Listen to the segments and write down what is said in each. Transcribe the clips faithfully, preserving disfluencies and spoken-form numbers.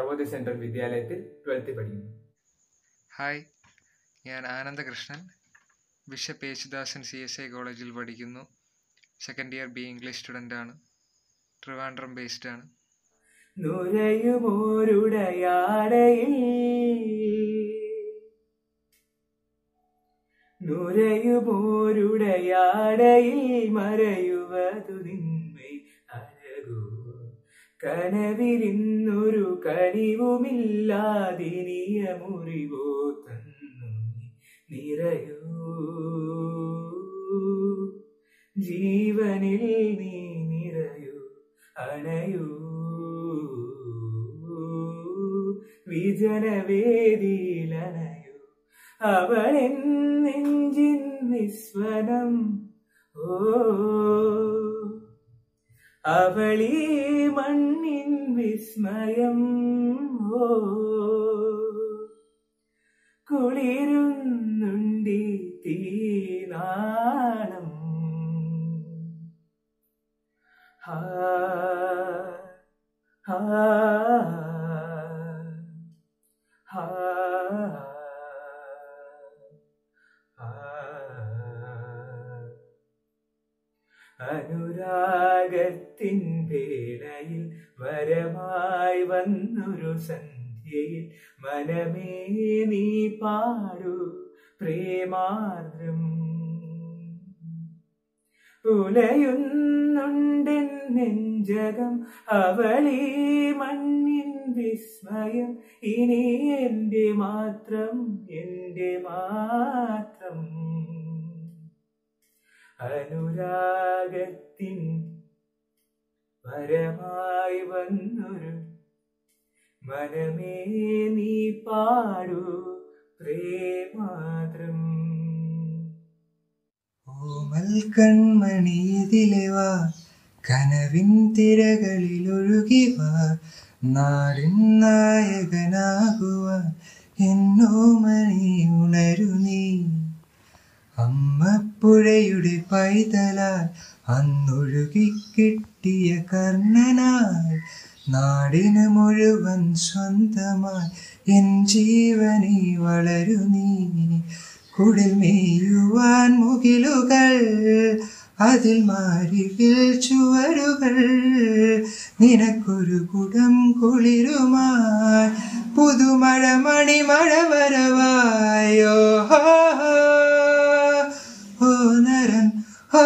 Navodaya central വിദ്യാലയത്തിൽ ട്വൽത്തിൽ പഠിക്കുന്നു. Hi, ഞാൻ Anandakrishnan. Bishop Yesudasan C S I കോളേജിൽ പഠിക്കുന്നു. Second year B English student ആണ്. ട്രിവാൻഡ്രം ബേസ്ഡ് ആണ്. നുരയുമോരുടയാടയിൽ നുരയുമോരുടയാടയിൽ മറയുവതു നിന്മൈ അഴകോ, കനവിലിന്നൊരു കനിവുമില്ലാതിനിയ മുറിവോ തന്നു നിറയൂ, ജീവനിൽ നീ നിറയൂ, അണയൂ, വിജനവേദിയിലണയൂ, അവളെൻ നെഞ്ചിൻ നിസ്വനം. ഓ, അവളീ മണ്ണിൻ വിസ്മയം. ഓ, കുളിരുന്നുണ്ടി തീനാളം. ഹാ ഹാ ഹാ അനുരാഗത്തിൻ വേളയിൽ വരമായി വന്നൊരു സന്ധ്യയിൽ മനമേ നീ പാടൂ പ്രേമാർദ്രം. ഉലയുന്നുണ്ടെൻ നെഞ്ചകം, അവളീ മണ്ണിൻ വിസ്മയം. ഇനി എൻ്റെ മാത്രം, എൻ്റെ മാത്രം. അനുരാഗത്തിൻ വരമായി വന്നൊരു മനമേ നീ പാടൂ പ്രേമാദ്രം. ഓമൽ കൺമണിയിതിലെവാ, കനവിൻ തിരകളിൽ ഒഴുകിവാ, നാടിൻ നായകനാകുവാൻ എന്നോമനി ഉണരു നീ. അമ്മപ്പുഴയുടെ പൈതലാൽ അന്നൊഴുകിക്കിട്ടിയ കർണനായി, നാടിന് മുഴുവൻ സ്വന്തമായി എൻ ജീവനി വളരു നീ. കുടിൽ മേയുവാൻ മുകിലുകൾ, അതിൽ മാരിവിൽ ചുവരുകൾ, നിനക്കൊരു കുടം കുളിരുമായി പുതുമഴ മണിമഴ വരവായോ. ഓ നരൻ, ഓ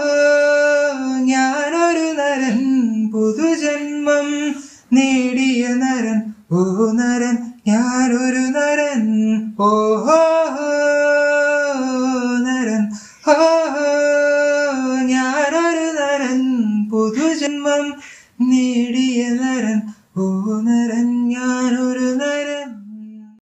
ഞാനൊരു നരൻ, പുതുജന്മം നേടിയ നരൻ. ഓ നരൻ, ഞാനൊരു നരൻ. ഓഹോ നരൻ, ഓ ഞാനൊരു നരൻ, പുതുജന്മം നേടിയ നരൻ. ഓ നരൻ, ഞാനൊരു നരൻ.